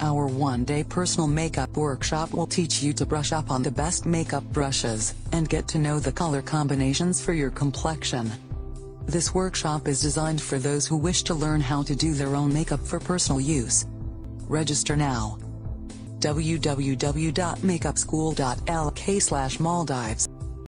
Our one-day personal makeup workshop will teach you to brush up on the best makeup brushes, and get to know the color combinations for your complexion. This workshop is designed for those who wish to learn how to do their own makeup for personal use. Register now. www.makeupschool.lk/Maldives